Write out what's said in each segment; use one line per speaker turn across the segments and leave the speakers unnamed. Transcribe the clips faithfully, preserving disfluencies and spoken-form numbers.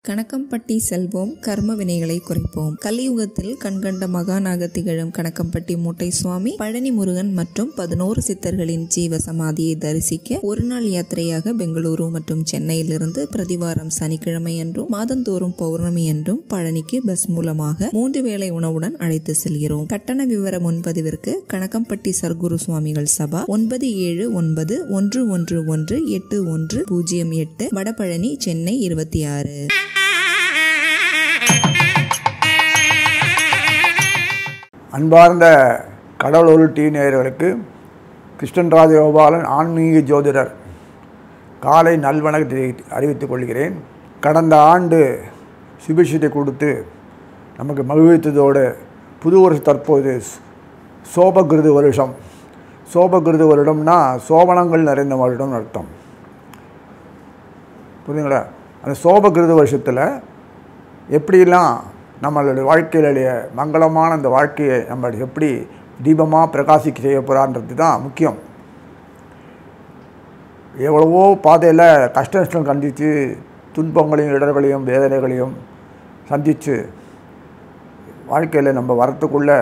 கணக்கம்பட்டி செல்வோம், கர்ம வினைகளை குறைப்போம். கலியுகத்தில் கண்கண்ட மகானாக திகழும் கணக்கம்பட்டி மூட்டை சுவாமி, பழனி முருகன் மற்றும் பதினோரு சித்தர்களின் ஜீவ சமாதியை தரிசிக்க ஒரு நாள் யாத்திரையாக பெங்களூரு மற்றும் சென்னையிலிருந்து பிரதிவாரம் சனிக்கிழமை என்றும் மாதந்தோறும் பௌர்ணமி என்றும் பழனிக்கு பஸ் மூலமாக மூன்று வேளை உணவுடன் அழைத்து செல்கிறோம். கட்டண விவர முன்பதிவிற்கு கணக்கம்பட்டி சர்க்குரு சுவாமிகள் சபா ஒன்பது ஏழு ஒன்பது ஒன்று ஒன்று ஒன்று எட்டு ஒன்று பூஜ்ஜியம் எட்டு, வடபழனி, சென்னை இருபத்தி ஆறு.
அன்பார்ந்த கடவுள் டி நேயர்களுக்கு கிருஷ்ணன் ராஜகோபாலன் ஆன்மீக ஜோதிடர் காலை நல்வணக்கத்தை அறிவித்துக் கொள்கிறேன். கடந்த ஆண்டு சுபிஷத்தை கொடுத்து நமக்கு மகிழ்வித்ததோடு புது வருஷம் தற்போது சோபகிருது வருஷம். சோபகிருது வருடம்னா சோபனங்கள் நிறைந்த வருடம் அர்த்தம். புரியுதுங்களா? அந்த சோபகிருது வருஷத்தில் எப்படிலாம் நம்மளுடைய வாழ்க்கையிலுடைய மங்களமான அந்த வாழ்க்கையை நம்ம எப்படி தீபமாக பிரகாசிக்க செய்ய போகிறான்றது தான் முக்கியம். எவ்வளவோ பாதையில் கஷ்ட நஷ்டம் சந்தித்து துன்பங்களையும் இடர்களையும் வேதனைகளையும் சந்தித்து வாழ்க்கையில் நம்ம வரத்துக்குள்ளே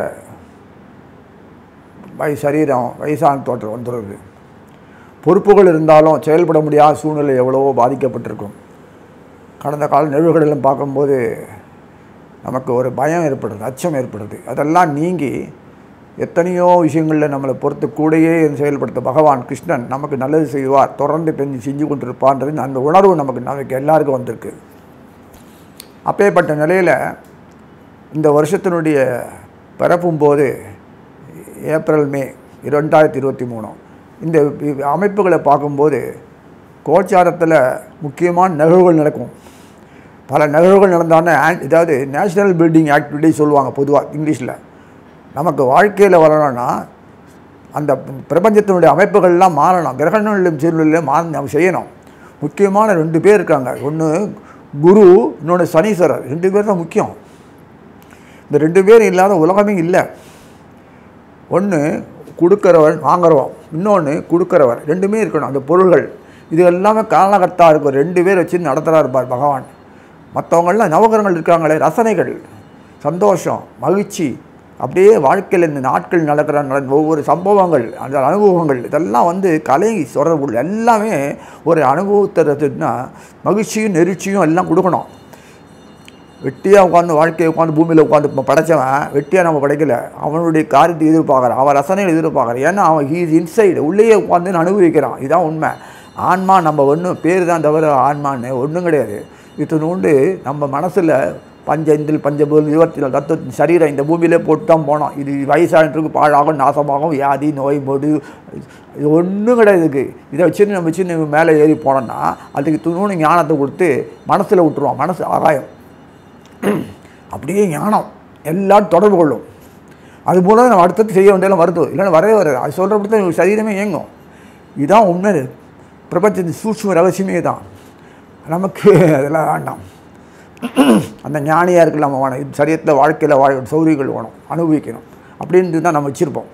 வய சரீரம் வயசான தோற்றம் வந்துடுது. பொறுப்புகள் இருந்தாலும் செயல்பட முடியாத சூழ்நிலை எவ்வளவோ பாதிக்கப்பட்டிருக்கும். கடந்த கால நிகழ்வுகளெல்லாம் பார்க்கும்போது நமக்கு ஒரு பயம் ஏற்படுது, அச்சம் ஏற்படுது. அதெல்லாம் நீங்கி எத்தனையோ விஷயங்களில் நம்மளை பொறுத்து கூடையே செயல்படுத்த பகவான் கிருஷ்ணன் நமக்கு நல்லது செய்வார், தொடர்ந்து பெஞ்சு செஞ்சு கொண்டிருப்பான்றது அந்த உணர்வு நமக்கு நமக்கு எல்லாருக்கும் வந்திருக்கு. அப்பேற்பட்ட நிலையில் இந்த வருஷத்தினுடைய பிறப்பும் போது ஏப்ரல் மே இரண்டாயிரத்தி இருபத்தி மூணு இந்த அமைப்புகளை பார்க்கும்போது கோச்சாரத்தில் முக்கியமான நிகழ்வுகள் நடக்கும். பல நிகழ்வுகள் நடந்தாலும் ஏதாவது நேஷ்னல் பில்டிங் ஆக்டிவிட்டி சொல்லுவாங்க பொதுவாக இங்கிலீஷில். நமக்கு வாழ்க்கையில் வரணும்னா அந்த பிரபஞ்சத்தினுடைய அமைப்புகள்லாம் மாறணும், கிரகணங்களிலும் சூழ்நிலையிலும் மாற நம்ம செய்யணும். முக்கியமான ரெண்டு பேர் இருக்காங்க. ஒன்று குரு, இன்னொன்று சனீஸ்வரர். ரெண்டு பேர் தான் முக்கியம். இந்த ரெண்டு பேர் இல்லாத உலகமே இல்லை. ஒன்று கொடுக்குறவர், வாங்குறவன், இன்னொன்று கொடுக்குறவர். ரெண்டுமே இருக்கணும். அந்த பொருள்கள் இது எல்லாமே காரணகர்த்தா இருக்கும். ரெண்டு பேர் வச்சு நடத்துகிறா இருப்பார் பகவான். மற்றவங்கள்லாம் நவகிரகங்கள் இருக்காங்களே, ரசனைகள், சந்தோஷம், மகிழ்ச்சி, அப்படியே வாழ்க்கையில் இந்த நாட்கள் நடக்கிற ஒவ்வொரு சம்பவங்கள், அந்த அனுபவங்கள் இதெல்லாம் வந்து கலை தொடர்பு எல்லாமே ஒரு அனுபவத்துனா மகிழ்ச்சியும் நெருச்சியும் எல்லாம் கொடுக்கணும். வெட்டியாக உட்காந்து வாழ்க்கையை உட்காந்து பூமியில் உட்காந்து படைச்சவன் வெட்டியாக நம்ம படைக்கலை. அவனுடைய காரியத்தை எதிர்பார்க்குறான், அவன் ரசனையில் எதிர்பார்க்குறான். ஏன்னா அவன் ஹீஸ் இன்சைடு, உள்ளேயே உட்காந்து அனுபவிக்கிறான். இதுதான் உண்மை. ஆன்மா நம்ம ஒன்றும் பேர் தான் தவிர ஆன்மான்னு ஒன்றும் கிடையாது. இத்தனை உண்டு நம்ம மனசில் பஞ்ச இந்தில் பஞ்சபூல் இருபத்தி நாலு தத்துவ சரீரம் இந்த பூமியிலே போட்டு தான் போனோம். இது வயசானதுக்கு பாழாகும், நாசமாகும், வியாதி, நோய், போடு, இது ஒன்றும் கிடையாது. இதுக்கு இதை வச்சுன்னு நம்ம வச்சு மேலே ஏறி போனோம்னா அதுக்கு துணூன்னு ஞானத்தை கொடுத்து மனசில் விட்டுருவோம். மனசு ஆகாயம் அப்படியே ஞானம் எல்லாரும் தொடர்பு கொள்ளும். அது மூலம் நம்ம அடுத்தது செய்ய வேண்டியெல்லாம் வருது, இல்லைன்னா வரவே வராது. அது சொல்கிறப்படி தான் சரீரமே இயங்கும். இதுதான் உண்மை. பிரபஞ்சத்தின் சூட்சும ரகசியமே தான். நமக்கு அதெல்லாம் வேண்டாம். அந்த ஞானியாக இருக்கலாம் நம்ம வேணும். சரீரத்தில் வாழ்க்கையில் வாழ சௌரியங்கள் வேணும், அனுபவிக்கணும் அப்படின்ட்டு தான் நம்ம வச்சுருப்போம்.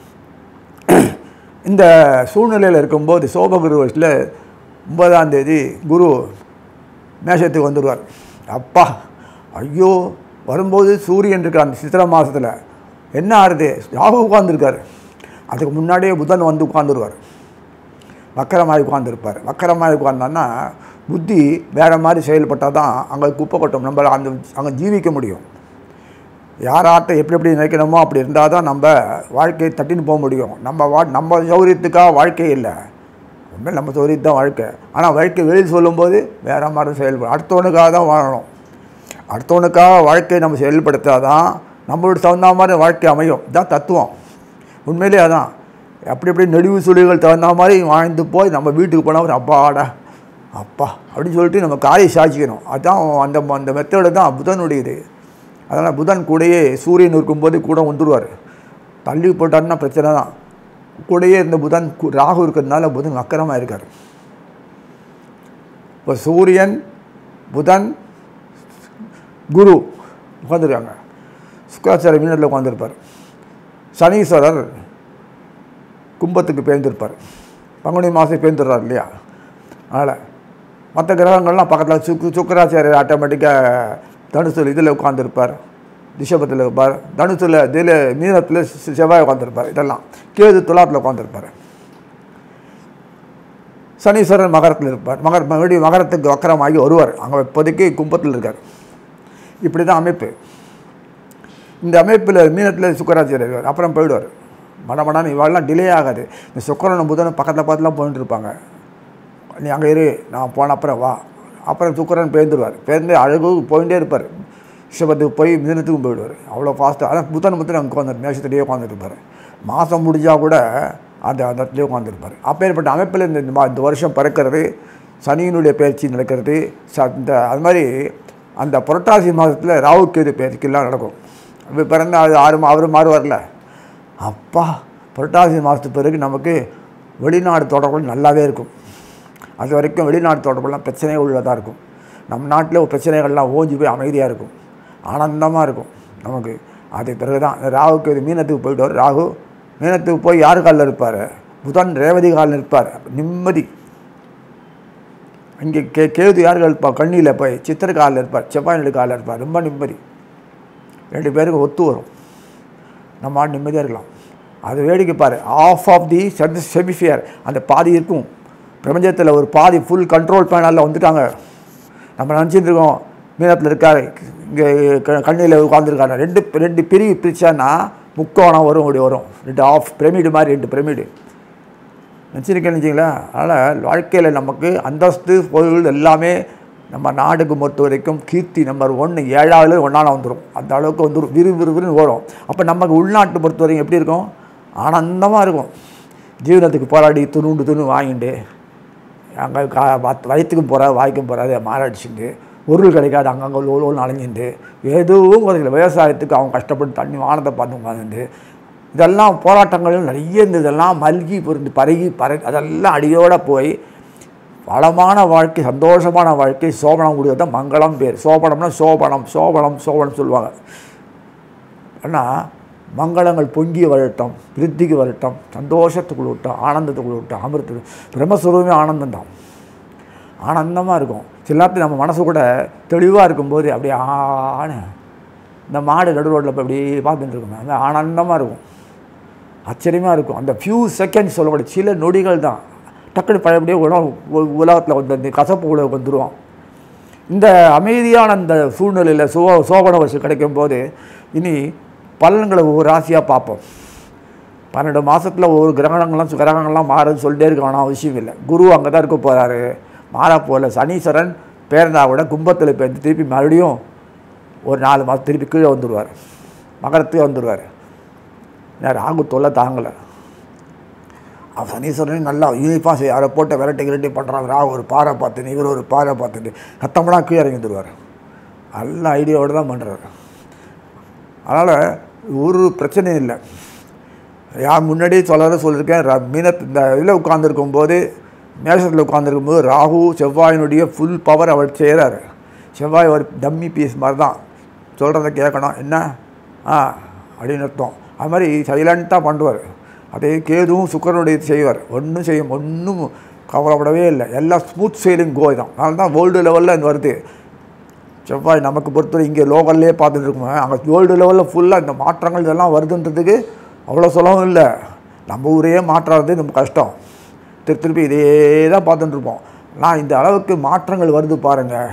இந்த சூழ்நிலையில் இருக்கும்போது சோபகுரு வருஷத்தில் ஒன்பதாம் தேதி குரு மேஷத்துக்கு வந்துடுவார். அப்பா ஐயோ, வரும்போது சூரியன் இருக்கார். அந்த சித்திரை மாதத்தில் என்ன ஆறுது, ராகு உட்காந்துருக்கார். அதுக்கு முன்னாடியே புதன் வந்து உட்காந்துருவார். வக்கரமாகி உட்காந்துருப்பார். வக்கரமாகி உட்கார்ந்தான்னா புத்தி வேறு மாதிரி செயல்பட்டால் தான் அங்கே குப்பை கொட்டும், நம்ம அந்த அங்கே ஜீவிக்க முடியும். யாராட்ட எப்படி எப்படி நினைக்கணுமோ அப்படி இருந்தால் தான் நம்ம வாழ்க்கையை தட்டின்னு போக முடியும். நம்ம வா நம்ம சௌரியத்துக்காக வாழ்க்கை இல்லை, உண்மையில் நம்ம சௌரியத்து தான் வாழ்க்கை. ஆனால் வாழ்க்கை வெளியில் சொல்லும்போது வேறு மாதிரி செயல்படும். அடுத்தவனுக்காக தான் வாழணும். அடுத்தவனுக்காக வாழ்க்கையை நம்ம செயல்படுத்தால் தான் நம்மளோட தகுந்த மாதிரி வாழ்க்கை அமையும். இதுதான் தத்துவம். உண்மையிலே அதான். அப்படி எப்படி நெடுவு சுழிகள் தகுந்த மாதிரி வாழ்ந்து போய் நம்ம வீட்டுக்கு போனால் ஒரு அப்பாடா அப்பா அப்படின்னு சொல்லிட்டு நம்ம காயை சாய்ச்சிக்கணும். அதுதான் அந்த அந்த மெத்தடு தான் புதனுடையது. அதனால் புதன் கூடையே சூரியன் இருக்கும்போது கூட வந்துடுவார். தள்ளி போட்டாருன்னா பிரச்சனை தான். கூடையே இருந்த புதன் ராகு இருக்கிறதுனால புதன் வக்கரமாக இருக்கார். இப்போ சூரியன், புதன், குரு உட்காந்துருக்காங்க. சுக்கராச்சாரிய மீனத்தில் உட்காந்துருப்பார். சனீஸ்வரர் கும்பத்துக்கு பேர்ந்திருப்பார். பங்குனி மாதம் பேர்ந்துடுறார் இல்லையா? அதனால் மற்ற கிரகங்கள்லாம் பக்கத்தில் சுக்கு சுக்கராச்சாரியர் ஆட்டோமேட்டிக்காக தனுசில் இதில் உட்காந்துருப்பார், ரிஷபத்தில் இருப்பார், தனுசில் இதில் மீனத்தில் செவ்வாய் உட்காந்துருப்பார், இதெல்லாம் கேது துலாத்தில் உட்காந்துருப்பார். சனீஸ்வரன் மகரத்தில் இருப்பார், மகர் மறுபடியும் மகரத்துக்கு வக்கரமாகி வருவார், அங்கே இப்போதைக்கு கும்பத்தில் இருக்கார். இப்படி தான் அமைப்பு. இந்த அமைப்பில் மீனத்தில் சுக்கராச்சாரியர் இருக்கார், அப்புறம் போயிடுவார். மடமடான்னு இவாளெலாம் டிலே ஆகாது. இந்த சுக்கரன் புதன் பக்கத்தில் பார்த்துலாம் போயிட்டு இருப்பாங்க. நீ அங்கே இரு, நான் போன அப்புறம் வா. அப்புறம் சுக்கரன் பேர்ந்துடுவார், பேர்ந்து அழகு போயிட்டே இருப்பார். ரிஷபத்துக்கு போய் மிதனத்துக்கும் போயிடுவார். அவ்வளோ ஃபாஸ்ட்டாக. ஆனால் புத்தன் புத்தன் அங்கே உட்காந்து மேஷத்துலேயே உட்காந்துருப்பார். மாதம் முடிஞ்சால் கூட அந்த அந்த இடத்துலேயே உட்காந்துருப்பார். அப்பேற்பட்ட அமைப்பில் இந்த இந்த வருஷம் பிறக்கிறது, சனியினுடைய பயிற்சி நடக்கிறது. ச இந்த அது மாதிரி அந்த புரட்டாசி மாதத்தில் ராகுக்கேது பயிற்சிக்கெல்லாம் நடக்கும். இப்போ பிறந்த அது ஆறு மா அவர் மாறுவார்ல, அப்பா புரட்டாசி மாதத்துக்கு பிறகு நமக்கு வெளிநாடு தொடர்புகள் நல்லாவே இருக்கும். அது வரைக்கும் வெளிநாட்டு தொடர்புலாம் பிரச்சனைகள் உள்ளதாக இருக்கும். நம்ம நாட்டில் பிரச்சனைகள்லாம் ஓஞ்சி போய் அமைதியாக இருக்கும், ஆனந்தமாக இருக்கும் நமக்கு. அது பிறகு தான் ராகுக்கு இது மீனத்துக்கு போய்ட்டு வரும். ராகு மீனத்துக்கு போய் யார் காலில் இருப்பார்? புதன் ரேவதி காலில் இருப்பார், நிம்மதி. இங்கே கே கேது யார்கள் இருப்பார்? கண்ணியில் போய் சித்திர காலில் இருப்பார், செவ்வாய் காலில் இருப்பார், ரொம்ப நிம்மதி. ரெண்டு பேருக்கு ஒத்து வரும், நம்ம ஆள் நிம்மதியாக இருக்கலாம். அது வேடிக்கை பாரு, ஆஃப் ஆஃப் தி செமிஃபியர் அந்த பாதி இருக்கும். பிரபஞ்சத்தில் ஒரு பாதி ஃபுல் கண்ட்ரோல் பேனலில் வந்துட்டாங்க. நம்ம நினச்சிட்டு இருக்கோம் மீனத்தில் இருக்கார், இங்கே கண்ணியில் உட்காந்துருக்காங்க. ரெண்டு ரெண்டு பிரிவு பிரிச்சான்னா முக்கோணம் வரும், அப்படி வரும். ரெண்டு ஆஃப் பிரமிடு மாதிரி ரெண்டு பிரமிடு நினச்சிருக்கேன்னு வச்சிங்களா. அதனால் வாழ்க்கையில் நமக்கு அந்தஸ்து பொருள் எல்லாமே நம்ம நாடுக்கு பொறுத்த வரைக்கும் கீர்த்தி நம்பர் ஒன்று ஏழாவது ஒன்றால் வந்துடும். அந்த அளவுக்கு வந்துடும், விறுவிறுவிறுன்னு ஓடும். அப்போ நமக்கு உள்நாட்டு பொறுத்த வரைக்கும் எப்படி இருக்கும்? ஆனந்தமாக இருக்கும். ஜீவனத்துக்கு போராடி துணுண்டு துணு வாங்கிட்டு அங்கே கா வயிற்றுக்கும் போகிற வாய்க்கும் போகிறாரு மாரடிச்சுட்டு பொருள் கிடைக்காது, அங்கங்கே லோலோன்னு அலைஞ்சிட்டு எதுவும் குறைக்கல. விவசாயத்துக்கு அவங்க கஷ்டப்பட்டு தண்ணி வானத்தை பார்த்து உட்காந்துட்டு இதெல்லாம் போராட்டங்களும் நிறைய இருந்தது. இதெல்லாம் மல்கி பொருந்து பருகி பற அதெல்லாம் அடியோடு போய் வளமான வாழ்க்கை, சந்தோஷமான வாழ்க்கை, சோபனம் கூடியது தான் மங்களம் பேர். சோபனம்னா சோபனம் சோபனம் சோபனம் சொல்லுவாங்க. ஆனால் மங்களங்கள் பொங்கிய வரட்டும், விருத்திக்கு வரட்டும், சந்தோஷத்துக்குள்ள விட்டோம், ஆனந்தத்துக்குள்ள விட்டோம், அமிர்தத்து பிரம்மஸ்வரூபமே ஆனந்தம் தான். ஆனந்தமாக இருக்கும். சில நேரத்தில் நம்ம மனசு கூட தெளிவாக இருக்கும்போது அப்படியே ஆன இந்த மாடு நடு ரோட்டில் போய் அப்படியே பார்த்துட்டு இருக்கோம், அந்த ஆனந்தமாக இருக்கும், ஆச்சரியமாக இருக்கும். அந்த ஃபியூ செகண்ட்ஸ் சொல்லக்கூடிய சில நொடிகள் தான் டக்குனு பழையபடியே உணவு உலகத்தில் வந்து இந்த கசப்பு உலகம் வந்துடுவோம். இந்த அமைதியான அந்த சூழ்நிலையில் சோ சோபன வருஷம் கிடைக்கும் போது இனி பலன்களை ஒவ்வொரு ராசியாக பார்ப்போம். பன்னெண்டு மாதத்தில் ஒவ்வொரு கிரகணங்கள்லாம் கிரகங்கள்லாம் மாறுன்னு சொல்லிட்டே இருக்க வேணாம் அவசியம் இல்லை. குரு அங்கே தான் இருக்க போகிறாரு, மாறா போகல. சனீஸ்வரன் பேர்ந்தா கூட கும்பத்தில் பேர்ந்து திருப்பி மறுபடியும் ஒரு நாலு மாதம் திருப்பி கீழே வந்துடுவார், மகரத்துக்கு வந்துடுவார். ராகு தொல்லை தாங்கலை. அவன் சனீஸ்வரன் நல்லா யூனிஃபாக செய்ய அதை போட்டு வெரைட்டி கிரட்டி பண்ணுறாங்க. ராகு ஒரு பாறை பார்த்துட்டு இவர் ஒரு பாறை பார்த்துட்டு கத்தம்படா கீழே இறங்கி வந்துடுவார். நல்ல ஐடியாவோடு தான் பண்ணுறாரு. அதனால் ஒரு பிரச்சனையும் இல்லை. யார் முன்னாடியே சொல்லற சொல்லியிருக்கேன், மீனத் இந்த இதில் உட்காந்துருக்கும்போது மேஷத்தில் உட்காந்துருக்கும்போது ராகு செவ்வாயினுடைய ஃபுல் பவர் அவர் செய்கிறார். செவ்வாய் ஒரு டம்மி பீஸ் மாதிரி தான், சொல்கிறத கேட்கணும் என்ன ஆ அப்படின்னு அர்த்தம். அது மாதிரி சைலண்ட்டாக பண்ணுவார். அதே கேதுவும் சுக்கரனுடைய செய்வார், ஒன்றும் செய்யும், ஒன்றும் கவலைப்படவே இல்லை. எல்லாம் ஸ்மூத் செயிலிங் கோய் தான். அதனால தான் வேர்ல்டு லெவலில் இந்த வருது. செவ்வாய் நமக்கு பொறுத்தவரை இங்கே லோக்கல்லே பார்த்துட்டு இருக்கோம், அங்கே வேர்ல்டு லெவலில் ஃபுல்லாக இந்த மாற்றங்கள் இதெல்லாம் வருதுன்றதுக்கு அவ்வளோ சொல்லவும் இல்லை. நம்ம ஊரையே மாற்றுறது ரொம்ப கஷ்டம். திரு திருப்பி இதே தான் பார்த்துட்டுருப்போம். நான் இந்த அளவுக்கு மாற்றங்கள் வருது பாருங்கள்.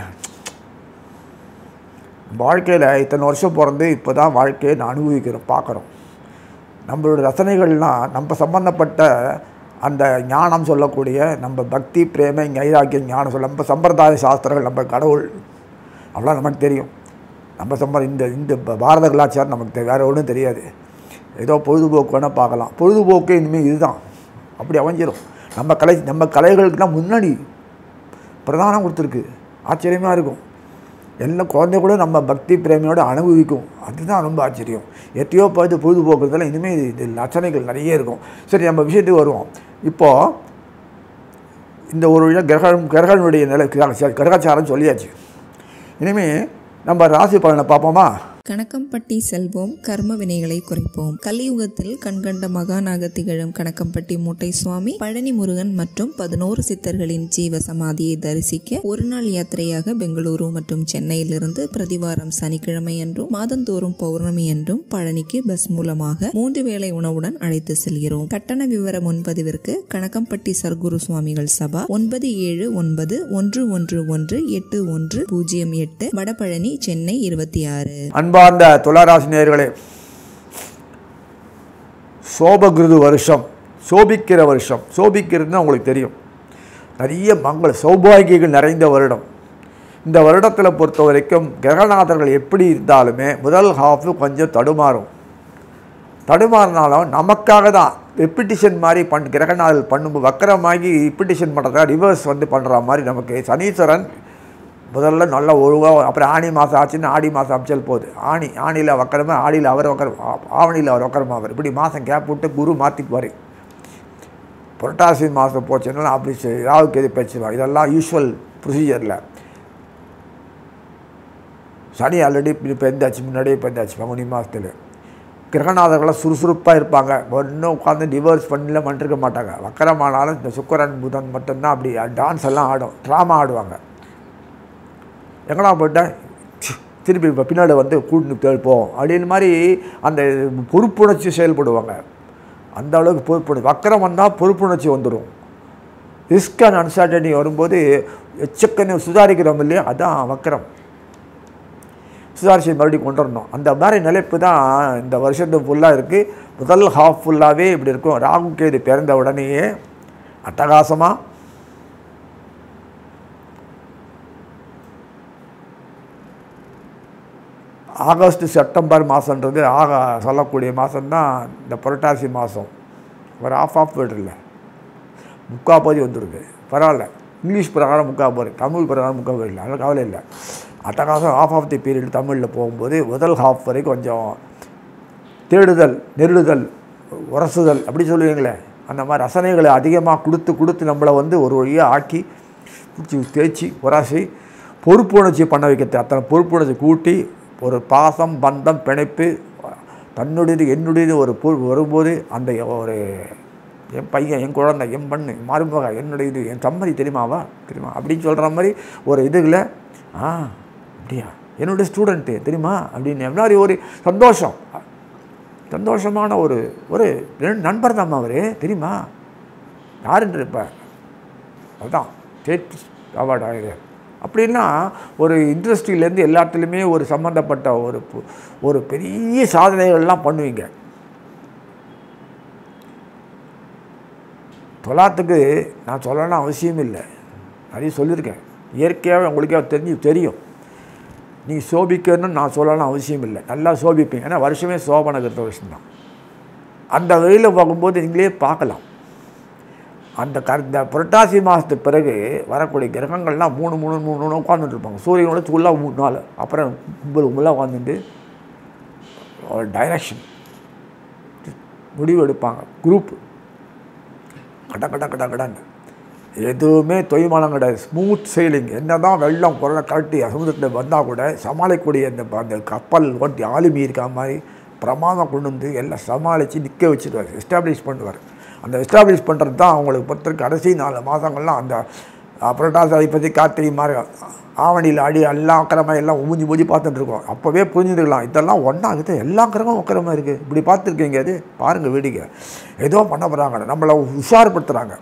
வாழ்க்கையில் இத்தனை வருஷம் பிறந்து இப்போ தான் வாழ்க்கையை நான் அனுபவிக்கிறோம், பார்க்குறோம். நம்மளோட ரசனைகள்லாம் நம்ம சம்பந்தப்பட்ட அந்த ஞானம் சொல்லக்கூடிய நம்ம பக்தி பிரேம ஞைராக்கிய ஞானம் சொல்ல நம்ம சம்பிரதாய சாஸ்திரங்கள், நம்ம கடவுள் அவ்வளோ நமக்கு தெரியும். நம்ம சம்ப இந்த இந்த பாரத கலாச்சாரம் நமக்கு வேறு ஒன்றும் தெரியாது. ஏதோ பொழுதுபோக்கு வேணால் பார்க்கலாம். பொழுதுபோக்கு இனிமேல் இதுதான், அப்படி அமைஞ்சிடும். நம்ம கலை நம்ம கலைகளுக்கு தான் முன்னாடி பிரதானம் கொடுத்துருக்கு. ஆச்சரியமாக இருக்கும். எல்லாம் குழந்தை கூட நம்ம பக்தி பிரேமையோடு அனுபவிக்கும். அதுதான் ரொம்ப ஆச்சரியம். எத்தையோ பார்த்து பொழுதுபோக்குறதுல இனிமேல் இது ரச்சனைகள் நிறைய இருக்கும். சரி, நம்ம விஷயத்துக்கு வருவோம். இப்போது இந்த ஒரு கிரகம் கிரகனுடைய நிலை கிரகச்சாரம் சொல்லியாச்சு. இனிமேல் நம்ம ராசி பலனை பார்ப்போமா?
கணக்கம்பட்டி செல்வோம், கர்ம வினைகளை குறைப்போம். கலியுகத்தில் கண்கண்ட மகானாக திகழும் கணக்கம்பட்டி மூட்டை சுவாமி, பழனி முருகன் மற்றும் பதினோரு சித்தர்களின் ஜீவ சமாதியை தரிசிக்க ஒரு நாள் யாத்திரையாக பெங்களூரு மற்றும் சென்னையிலிருந்து பிரதிவாரம் சனிக்கிழமை என்றும் மாதந்தோறும் பௌர்ணமி என்றும் பழனிக்கு பஸ் மூலமாக மூன்று வேளை உணவுடன் அழைத்து செல்கிறோம். கட்டண விவர முன்பதிவிற்கு கணக்கம்பட்டி சர்க்குரு சுவாமிகள் சபா ஒன்பது ஏழு ஒன்பது ஒன்று ஒன்று ஒன்று எட்டு ஒன்று பூஜ்ஜியம் எட்டு, வடபழனி, சென்னை இருபத்தி ஆறு.
அன்பார்ந்த துளாராசி நேயர்களே, சோபகிருது வருஷம், சோபிக்கிற வருஷம். சோபிக்கிறதுனா உங்களுக்கு தெரியும், நிறைய மங்கள சௌபாகியங்கள் நிறைந்த வருடம். இந்த வருடத்தில் பொறுத்த வரைக்கும் கிரகநாதர்கள் எப்படி இருந்தாலுமே முதல் ஹாஃபு கொஞ்சம் தடுமாறும். தடுமாறினாலும் நமக்காக தான் ரெப்பிட்டிஷன் மாதிரி பண் கிரகநாதர்கள் பண்ணும்போது வக்கரமாகி ரிப்பிட்டிஷன் பண்ணுறதா ரிவர்ஸ் வந்து பண்ணுற மாதிரி நமக்கு சனீஸ்வரன் முதல்ல நல்லா ஒழுங்காக, அப்புறம் ஆணி மாதம் ஆச்சுன்னு ஆடி மாதம் அமைச்சல் போகுது. ஆணி ஆணியில் வக்கரமா, ஆடியில் அவர் வக்கரம், ஆவணியில் அவர் வக்கரமாக அவர், இப்படி மாதம் கேப் விட்டு குரு மாற்றிக்குவார். புரட்டாசி மாதம் போச்சுன்னா அப்படி ராவுக்கு எது பேச்சுவாங்க. இதெல்லாம் யூஸ்வல் ப்ரொசீஜரில். சனி ஆல்ரெடி இப்போ எந்தாச்சு, முன்னாடியே இப்போ எந்தாச்சு பங்குனி மாதத்தில். கிரகநாதர்கள்லாம் சுறுசுறுப்பாக இருப்பாங்க. ஒன்றும் உட்காந்து டிவர்ஸ் பண்ணல பண்ணிருக்க மாட்டாங்க. வக்கரமானாலும் இந்த சுக்கரன் புதன் மட்டும்தான் அப்படி டான்ஸ் எல்லாம் ஆடும், ட்ராமா ஆடுவாங்க. எங்கடா போயிட்டேன் திருப்பி இப்போ பின்னாடி வந்து கூட்டு தேழ்ப்போம் அப்படின்னு மாதிரி அந்த பொறுப்புணர்ச்சி செயல்படுவாங்க. அந்த அளவுக்கு பொறுப்புணர்ச்சி. வக்கரம் வந்தால் பொறுப்புணர்ச்சி வந்துடும். ரிஸ்க் அண்ட் அன்சர்டனிட்டி வரும்போது எச்சக்கன்னு சுதாரிக்கிறோம் இல்லையா, அதுதான் வக்கரம். சுதாரிச்சு மறுபடியும் கொண்டு வரணும். அந்த மாதிரி நிலைப்பு தான் இந்த வருஷத்து ஃபுல்லாக இருக்குது. முதல் ஹாஃப் ஃபுல்லாகவே இப்படி இருக்கும். ராகு கேது பிறந்த உடனேயே அட்டகாசமாக ஆகஸ்ட் செப்டம்பர் மாதன்றது ஆக சொல்லக்கூடிய மாதம்தான் இந்த புரட்டாசி மாதம். ஒரு ஆஃப் ஆஃப் வேர்டு இல்லை, முக்கால் பகுதி வந்துடுது. பரவாயில்ல, இங்கிலீஷ் பிரகாரம் முக்கால் போகுது, தமிழ் பிரகாரம் முக்கால் போயிடல, அதனால் கவலை இல்லை. அட்டகாசம் ஆஃப் ஆஃப் தி பீரியட் தமிழில் போகும்போது முதல் ஹாஃப் வரைக்கும் கொஞ்சம் தேடுதல், நெருடுதல், உரசுதல் அப்படி சொல்லுவீங்களே, அந்த மாதிரி ரசனைகளை அதிகமாக கொடுத்து கொடுத்து நம்மளை வந்து ஒரு வழியாக ஆக்கி பிடிச்சி தேய்ச்சி உரசி பொறுப்புணர்ச்சி பண்ண வைக்கிறது. அத்தனை பொறுப்புணர்ச்சி கூட்டி ஒரு பாசம், பந்தம், பிணைப்பு, தன்னுடையது என்னுடையது ஒரு பொ வரும்போது அந்த ஒரு என் பையன், என் குழந்தை, என் பண்ணு, மருமக, என்னுடையது, என் சம்மதி தெரியுமாவா தெரியுமா அப்படின்னு சொல்கிற மாதிரி ஒரு இதுகளை, ஆ அப்படியா என்னுடைய ஸ்டூடெண்ட்டு தெரியுமா அப்படின்னு மாதிரி ஒரு சந்தோஷம், சந்தோஷமான ஒரு ஒரு நண்பர் தான் அவர் தெரியுமா யாருன்ற இப்போ அதுதான் ஸ்டேட் அவார்டு ஆகுது. அப்படின்னா ஒரு இண்டஸ்ட்ரியிலேருந்து எல்லாத்துலேயுமே ஒரு சம்மந்தப்பட்ட ஒரு ஒரு பெரிய சாதனைகள்லாம் பண்ணுவீங்க. தொலாத்துக்கு நான் சொல்லணும்னு அவசியம் இல்லை, நிறைய சொல்லியிருக்கேன். இயற்கையாகவே உங்களுக்கே தெரிஞ்சு தெரியும். நீங்கள் சோபிக்கணும்னு நான் சொல்லணும்னு அவசியம் இல்லை, நல்லா சோபிப்பீங்க. ஏன்னா வருஷமே சோபனகிற வருஷம்தான். அந்த வழியில் பார்க்கும்போது நீங்களே பார்க்கலாம். அந்த க இந்த புரட்டாசி மாதத்துக்கு பிறகு வரக்கூடிய கிரகங்கள்லாம் மூணு மூணு மூணு மூணு உட்காந்துட்டு இருப்பாங்க. சூரியனோட ஃபுல்லாக மூணு நாள், அப்புறம் கும்பல் கும்பலாக உட்காந்துட்டு ஒரு டைரக்ஷன் முடிவு எடுப்பாங்க. குரூப் கட கட கட கடன்னு எதுவுமே தொய்மானம் கிடையாது. Smooth sailing. என்ன தான் வெள்ளம் குரலை கரட்டி சமுதிரத்தில் வந்தால் கூட சமாளிக்கக்கூடிய அந்த அந்த கப்பல் ஓட்டி ஆளுமி இருக்க மாதிரி பிரமாதம் கொண்டு வந்து எல்லாம் சமாளித்து நிற்க வச்சுருவார், எஸ்டாப்ளிஷ் பண்ணுவார். அந்த எஸ்டாப்ளிஷ் பண்ணுறது தான் அவங்களுக்கு பொறுத்தவரைக்கும் கடைசி நாலு மாதங்கள்லாம் அந்த புரட்டாசி அதிபதி கார்த்திகை மாதிரி ஆவணியில் அடி எல்லாம் அக்கறமாக எல்லாம் மூஞ்சி மூஞ்சி பார்த்துட்டுருக்கோம். அப்போவே புரிஞ்சுக்கலாம் இதெல்லாம் ஒன்றாகுது, எல்லா கிரகமும் அக்கறமாக இருக்குது. இப்படி பார்த்துருக்கீங்க, அது பாருங்கள் வேடிக்கை. ஏதோ பண்ண போகிறாங்க, நம்மளை உஷார்படுத்துகிறாங்க.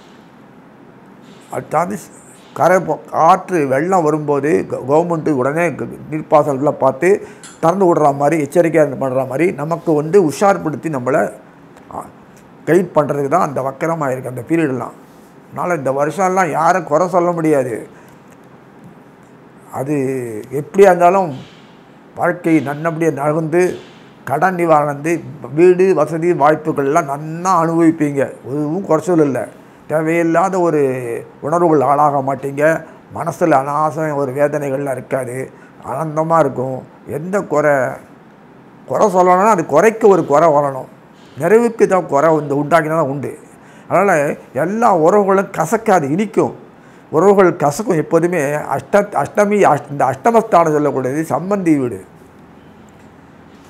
அது தாண்டி கரை காற்று வெள்ளம் வரும்போது கவர்மெண்ட்டு உடனே நீர்ப்பாசனெலாம் பார்த்து திறந்து விடுற மாதிரி எச்சரிக்கையாக பண்ணுற மாதிரி நமக்கு வந்து உஷார்படுத்தி நம்மளை கைட் பண்ணுறதுக்கு தான் அந்த வக்கரமாக இருக்குது அந்த பீரியடெல்லாம். அதனால் இந்த வருஷம்லாம் யாரும் குறை சொல்ல முடியாது. அது எப்படியா இருந்தாலும் வாழ்க்கை நல்லபடியாக நகர்ந்து கடன் நிவாரணந்து வீடு வசதி வாய்ப்புகள்லாம் நன்னா அனுபவிப்பீங்க. எதுவும் குறைச்சல் இல்லை. தேவையில்லாத ஒரு உணர்வுகள் ஆளாக மாட்டீங்க. மனசில் அனாசம் ஒரு வேதனைகள்லாம் இருக்காது, ஆனந்தமாக இருக்கும். எந்த குறை குறை சொல்லணும்னா அது குறைக்க ஒரு குறை வரணும், நிறைவுக்கு தான் குறை வந்து உண்டாக்கினா தான் உண்டு. அதனால் எல்லா உறவுகளும் கசக்காது, இனிக்கும். உறவுகள் கசக்கும் எப்போதுமே. அஷ்ட அஷ்டமி அஷ் இந்த அஷ்டமஸ்தானம் சொல்லக்கூடியது சம்பந்தி வீடு.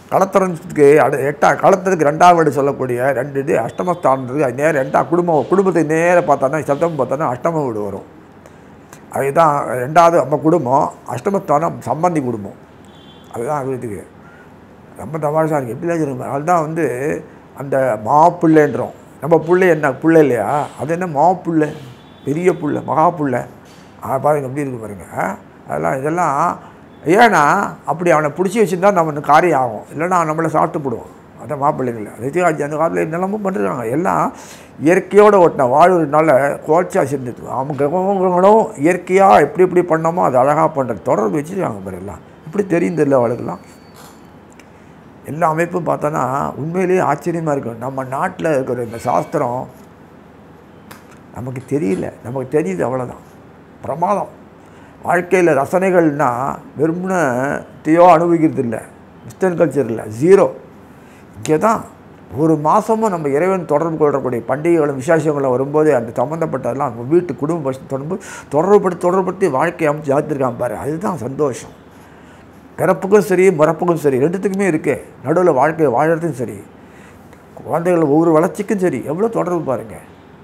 களத்திரத்துக்கு அடு எட்டா களத்திற்கு ரெண்டாவது வீடு சொல்லக்கூடிய ரெண்டு இது அஷ்டமஸ்தானத்துக்கு அது நேரம் ரெண்டா குடும்பம் குடும்பத்துக்கு நேராக பார்த்தோன்னா சப்தம் பார்த்தோன்னா அஷ்டம வீடு வரும். அதுதான் ரெண்டாவது நம்ம குடும்பம். அஷ்டமஸ்தானம் சம்பந்தி குடும்பம். அதுதான் வீட்டுக்கு ரொம்ப தமாஷா இருக்குது. எப்படிலாம் இருக்கும். அதுதான் வந்து அந்த மாப்பிள்ளைன்றோம். நம்ம பிள்ளை என்ன பிள்ளை இல்லையா, அது என்ன மாப்பிள்ளை, பெரிய பிள்ளை, மகா பிள்ளை. பாருங்க எப்படி இருக்குது பாருங்கள். அதெல்லாம் இதெல்லாம் ஏன்னா அப்படி அவனை பிடிச்சி வச்சுருந்தா நம்ம காரியம் ஆகும், இல்லைன்னா நம்மளை சாப்பிட்டு போடுவோம். அதான் மாப்பிள்ளைகள் ரித்திகாஜி அந்த காலத்தில் நிலமும் பண்ணுறாங்க. எல்லாம் இயற்கையோடு ஓட்டின வாழ்வுனால கோச்சா சேர்ந்துட்டு அவங்க இயற்கையாக எப்படி எப்படி பண்ணோமோ அது அழகாக பண்ணுறது தொடர்பு வச்சுருக்காங்க பாரு. எல்லாம் இப்படி தெரியும் தெரியல அவளுக்கெல்லாம். எல்லா அமைப்பும் பார்த்தோன்னா உண்மையிலேயே ஆச்சரியமாக இருக்கும். நம்ம நாட்டில் இருக்கிற இந்த சாஸ்திரம் நமக்கு தெரியல, நமக்கு தெரியுது அவ்வளோதான். பிரமாதம். வாழ்க்கையில் ரசனைகள்னால் வெறுமனையோ அனுபவிக்கிறது இல்லை, வெஸ்டர்ன் கல்ச்சர் இல்லை, ஜீரோ. இங்கே தான் ஒரு மாதமும் நம்ம இறைவன் தொடர்பு கொள்ளக்கூடிய பண்டிகைகளும் விசேஷங்களும் வரும்போது அந்த சம்மந்தப்பட்டதெல்லாம் நம்ம வீட்டு குடும்ப தொடர்பு தொடர்புபடுத்தி தொடர்புபடுத்தி வாழ்க்கையை அமைச்சு ஜாத்திருக்கான் பாரு. அதுதான் சந்தோஷம். பிறப்புக்கும் சரி மறப்புக்கும் சரி ரெண்டுத்துக்குமே இருக்கே. நடுவில் வாழ்க்கையை வாழறதுக்கும் சரி குழந்தைகள் ஒவ்வொரு வளர்ச்சிக்கும் சரி எவ்வளோ தொடர்பு பாருங்கள்.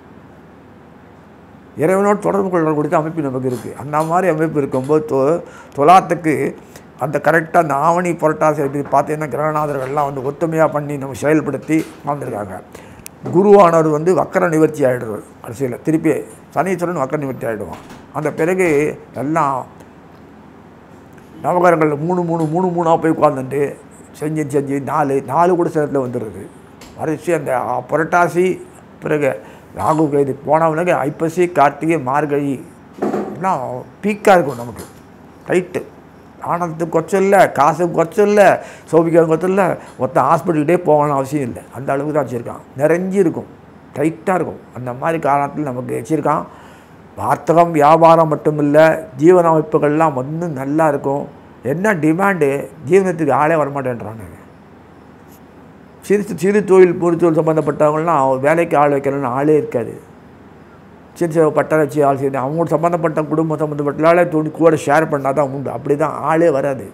இறைவனோடு தொடர்பு கொள்ளக்கூடிய அமைப்பு நமக்கு இருக்குது. அந்த மாதிரி அமைப்பு இருக்கும்போது தொ தொலாத்துக்கு அந்த கரெக்டாக அந்த ஆவணி புரட்டாசி எப்படி பார்த்தீங்கன்னா கிரகநாதர்கள்லாம் வந்து ஒத்துமையாக பண்ணி நம்ம செயல்படுத்தி வாழ்ந்துருக்காங்க. குருவானவர் வந்து வக்கர நிவர்த்தி ஆகிடுவார். அரசியல் திருப்பி சனீஸ்வரன் வக்கர நிவர்த்தி ஆகிடுவான். அந்த பிறகு எல்லாம் நவகரங்கள் மூணு மூணு மூணு மூணாக போய் உட்காந்துட்டு செஞ்சு செஞ்சு நாலு நாலு கூட சேர்த்துல வந்துடுது. வரிசை அந்த புரட்டாசி பிறகு ராகு கைது போனவனுக்கு ஐப்பசி கார்த்திகை மார்கழி எல்லாம் பீக்காக இருக்கும் நமக்கு. ரைட்டு ஆனந்தத்துக்கு குறைச்சல் இல்லை, காசுக்கு குறைச்சல் இல்லை, சோபிக்காக குறைச்சல் இல்லை, ஒருத்தன் ஹாஸ்பிட்டல்கிட்டே போகணும்னு அவசியம் இல்லை. அந்த அளவுக்கு தான் வச்சுருக்கான். நிறைஞ்சி இருக்கும், டைட்டாக இருக்கும். அந்த மாதிரி காரணத்தில் நமக்கு வச்சுருக்கான். வார்த்தகம் வியாபாரம் மட்டும் இல்லை, ஜீவன அமைப்புகள்லாம் வந்து நல்லா இருக்கும். என்ன டிமாண்டு, ஜீவனத்துக்கு ஆளே வரமாட்டேன்றாங்க. சிறு சிறு தொழில் பொது தொழில் சம்மந்தப்பட்டவங்களாம் வேலைக்கு ஆள் வைக்கணும்னு ஆளே இருக்காது. சிறு சிறு பட்டராட்சி ஆள் செய்யணும், அவங்க சம்மந்தப்பட்ட குடும்பம் சம்மந்தப்பட்டாலே துணி கூட ஷேர் பண்ணால் தான் உண்டு. அப்படி தான் ஆளே வராது.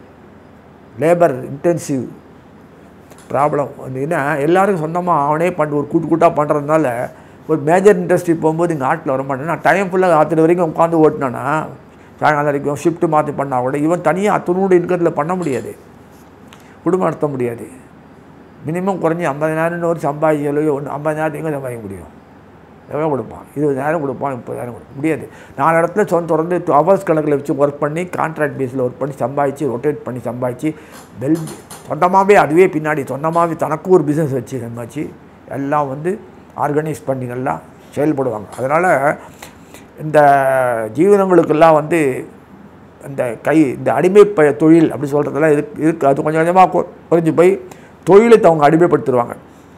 லேபர் இன்டென்சிவ் ப்ராப்ளம் வந்து என்ன, எல்லோரும் சொந்தமாக அவனே பண்ணி ஒரு கூட்டு கூட்டாக பண்ணுறதுனால ஒரு மேஜர் இண்டஸ்ட்ரி போகும்போது இங்கே ஆட்டில் வர மாட்டேன். நான் டைம் ஃபுல்லாக ஆற்றுற வரைக்கும் உட்காந்து ஓட்டினானா சாயங்காலம் வரைக்கும் ஷிஃப்ட்டு மாற்றி பண்ணால் கூட இவன் தனியாக அத்தனோடு இன்கத்தில் பண்ண முடியாது, குடும்பம் நடத்த முடியாது. மினிமம் குறைஞ்சி ஐம்பதாயிரம் ஒரு சம்பாதிச்சாலோ ஒன்று ஐம்பதாயிரத்துக்கு எங்கே சம்பாதிக்க முடியும்? எவ்வளோ கொடுப்பான்? இருபதாயிரம் கொடுப்பான், முப்பதாயிரம் கொடுக்க முடியாது. நாலு இடத்துல சொந்த தொடர்ந்து ஹவர்ஸ் கணக்கில் வச்சு ஒர்க் பண்ணி கான்ட்ராக்ட் பேஸில் ஒர்க் பண்ணி சம்பாதிச்சு ரொட்டேட் பண்ணி சம்பாதிச்சு வெல் சொந்தமாகவே அதுவே பின்னாடி சொந்தமாகவே தனக்கும் ஒரு பிஸ்னஸ் வச்சு சம்பாதிச்சு எல்லாம் வந்து ஆர்கனைஸ் பண்ணி நல்லா செயல்படுவாங்க. அதனால் இந்த ஜீவனங்களுக்கெல்லாம் வந்து இந்த கை இந்த அடிமை ப தொழில் அப்படி சொல்கிறதெல்லாம் இருக்கு இருக்குது அது கொஞ்சம் கொஞ்சமாக குறைஞ்சி போய் தொழிலை அவங்க அடிமைப்படுத்திடுவாங்க.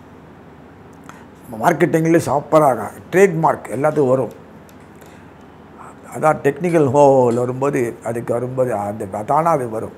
மார்க்கெட்டிங்கில் சூப்பராக ட்ரேட்மார்க் எல்லாத்துக்கும் வரும். அதான் டெக்னிக்கல் ஹோவில் வரும்போது அதுக்கு வரும்போது அந்த தானாக அது வரும்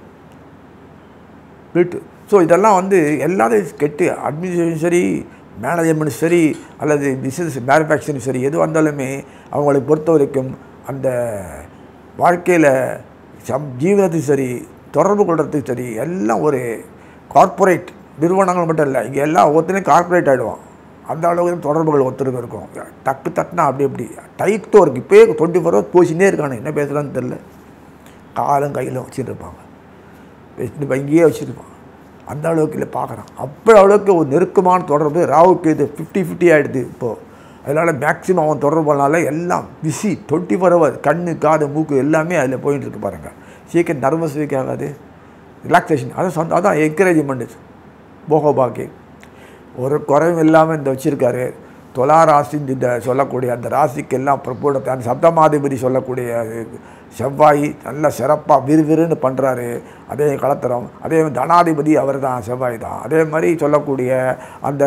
வீட்டு. ஸோ இதெல்லாம் வந்து எல்லாத்தையும் கெட்டு அட்மினிஸ்ட்ரேஷன் சரி, மேனேஜ்மெண்ட் சரி, அல்லது பிஸ்னஸ் மேனுஃபேக்சரிங் சரி, எது வந்தாலுமே அவங்களை பொறுத்த வரைக்கும் அந்த வாழ்க்கையில் சம் ஜீவனத்துக்கு சரி, தொடர்பு கொள்றதுக்கு சரி, எல்லாம் ஒரு கார்ப்பரேட் நிறுவனங்கள் மட்டும் இல்லை, இங்கே எல்லாம் ஒவ்வொருத்தரையும் கார்ப்பரேட் ஆகிடுவான். அந்த அளவுக்கு தொடர்புகள் ஒருத்தருக்கு இருக்கும். டக்கு தட்டுனா அப்படி அப்படி டைட்டோ இருக்குது. இப்போயே டுவெண்ட்டி ஃபோர் ஹவர்ஸ் போச்சுன்னே இருக்கானு, என்ன பேசுகிறான்னு தெரில. காலும் கையிலும் வச்சுட்டு இருப்பாங்க, இப்போ இங்கேயே வச்சுருப்பான். அந்த அளவுக்கு இல்லை பார்க்குறான். அப்போ அளவுக்கு ஒரு நெருக்கமான தொடர்பு ராவுக்கு இது ஃபிஃப்டி ஃபிஃப்டி ஆகிடுது இப்போது. அதனால் மேக்ஸிமம் அவன் தொடர்பு பண்ணால எல்லாம் பிஸி டுவெண்ட்டி ஃபோர் ஹவர் கண்ணு காது மூக்கு எல்லாமே அதில் போயிட்டு இருக்கு பாருங்கள். சீக்கிரம் நர்வஸ் வீக் ஆகாது, ரிலாக்ஸேஷன். அதான் சொந்த அதான் என்கரேஜ்மெண்ட் போக பாக்கி ஒரு குறைவும் இல்லாமல் இந்த வச்சுருக்காரு. துலா ராசி இந்த சொல்லக்கூடிய அந்த ராசிக்கு எல்லாம் பிரபுடத்தை அந்த சப்தமாதிபதி சொல்லக்கூடிய செவ்வாய் நல்ல சிறப்பாக விறுவிறுன்னு பண்ணுறாரு. அதே கலத்திரம் அதே தனாதிபதி அவர் தான், செவ்வாய் தான். அதே மாதிரி சொல்லக்கூடிய அந்த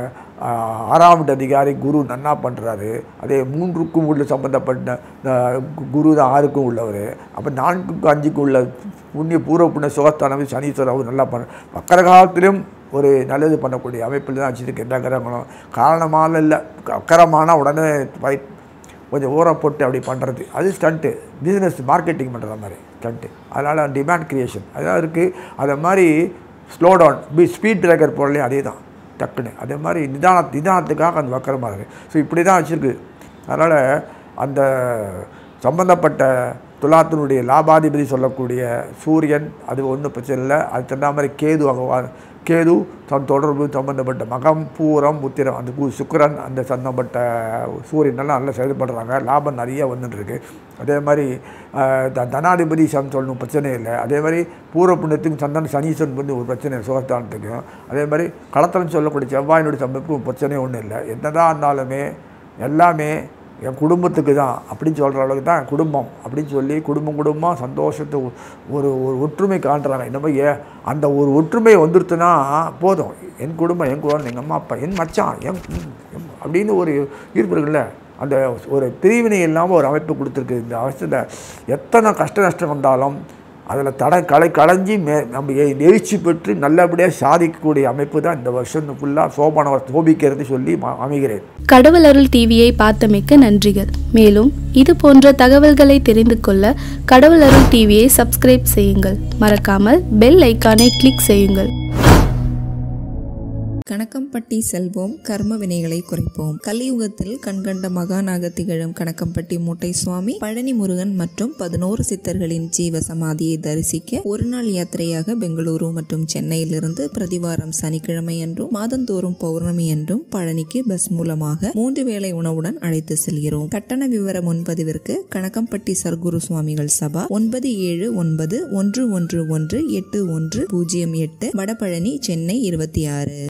ஆறாம் அதிகாரி குரு நன்னா பண்ணுறாரு. அதே மூன்றுக்கும் உள்ள சம்மந்தப்பட்ட குரு தான் ஆறுக்கும் உள்ளவர். அப்போ நான்குக்கும் அஞ்சுக்கும் உள்ள புண்ணிய பூர்வ புண்ணிய சுகஸ்தானம் சனீஸ்வரர் அவர் நல்லா பண்ண வக்கர காலத்திலும் ஒரு நல்லது பண்ணக்கூடிய அமைப்பில் தான் வச்சுருக்கு. எந்த கிரகங்களும் காரணமான இல்லை, அக்கரமான உடனே ஃபைட் கொஞ்சம் ஊற போட்டு அப்படி பண்ணுறது அது ஸ்டண்ட்டு, பிஸ்னஸ் மார்க்கெட்டிங் பண்ணுற மாதிரி ஸ்டண்ட்டு. அதனால் டிமாண்ட் க்ரியேஷன் அதெல்லாம் இருக்குது. அதை மாதிரி ஸ்லோ டவுன் பி ஸ்பீட் பிரேக்கர் போடலையும் அதே தான் டக்குன்னு. அதே மாதிரி நிதான நிதானத்துக்காக அந்த வக்கரமாக இருக்குது. ஸோ இப்படி தான் வச்சுருக்கு. அதனால் அந்த சம்பந்தப்பட்ட துலாத்தினுடைய லாபாதிபதி சொல்லக்கூடிய சூரியன் அது ஒன்றும் பிரச்சனை இல்லை. அது தகுந்த மாதிரி கேது அங்கே கேது தன் தொடர்பு சம்பந்தப்பட்ட மகம் பூரம் உத்திரம் அந்த கு சுக்கிரன் அந்த சம்பந்தப்பட்ட சூரியனெல்லாம் நல்லா செயல்படுறாங்க. லாபம் நிறைய வந்துட்டுருக்கு. அதே மாதிரி த தனாதிபதி சம் சொல்லணும் பிரச்சனை இல்லை. அதே மாதிரி பூர்வ புண்ணியத்துக்கும் சந்தன சனீஸ்வரன் வந்து ஒரு பிரச்சனை சுகஸ்தானத்துக்கும். அதே மாதிரி களத்திரம் சொல்லக்கூடிய செவ்வாயினுடைய சமைப்புக்கும் பிரச்சனை ஒன்றும் இல்லை. என்னதான் இருந்தாலுமே எல்லாமே என் குடும்பத்துக்கு தான் அப்படின்னு சொல்கிற அளவுக்கு தான் குடும்பம் அப்படின்னு சொல்லி குடும்பம் குடும்பமாக சந்தோஷத்தை ஒரு ஒரு ஒற்றுமை காட்டுறாங்க. இந்த மாதிரி ஏ அந்த ஒரு ஒற்றுமை வந்துடுத்துனா போதும். என் குடும்பம், என் குழந்தை, எங்கள் அம்மா அப்பா, என் மச்சான், என் அப்படின்னு ஒரு ஈர்ப்பு இருக்குல்ல, அந்த ஒரு பிரிவினை இல்லாமல் ஒரு அமைப்பு கொடுத்துருக்கு. இந்த அவசரத்தில் எத்தனை கஷ்ட நஷ்டம் வந்தாலும் அதில் தடை களை களைஞ்சி மே நம்ம எழுச்சி பெற்று நல்லபடியாக சாதிக்கக்கூடிய அமைப்பு தான் இந்த வருஷம் ஃபுல்லாக சோபான சோபிக்கிறது சொல்லி அமைகிறேன்.
கடவுள் அருள் டிவியை பார்த்தமைக்க நன்றிகள். மேலும் இது போன்ற தகவல்களை தெரிந்து கொள்ள கடவுள் அருள் டிவியை சப்ஸ்கிரைப் செய்யுங்கள். மறக்காமல் பெல் ஐக்கானை கிளிக் செய்யுங்கள்.
கணக்கம்பட்டி செல்வோம், கர்ம வினைகளை குறைப்போம். கலியுகத்தில் கண்கண்ட மகானாக திகழும் கணக்கம்பட்டி மூட்டை சுவாமி, பழனி முருகன் மற்றும் பதினோரு சித்தர்களின் ஜீவ சமாதியை தரிசிக்க ஒரு நாள் யாத்திரையாக பெங்களூரு மற்றும் சென்னையிலிருந்து பிரதிவாரம் சனிக்கிழமை என்றும் மாதந்தோறும் பௌர்ணமி என்றும் பழனிக்கு பஸ் மூலமாக மூன்று வேளை உணவுடன் அழைத்து செல்கிறோம். கட்டண விவர முன்பதிவிற்கு கணக்கம்பட்டி சர்க்குரு சுவாமிகள் சபா ஒன்பது ஏழு ஒன்பது ஒன்று ஒன்று ஒன்று எட்டு ஒன்று பூஜ்ஜியம் எட்டு, வடபழனி, சென்னை இருபத்தி ஆறு.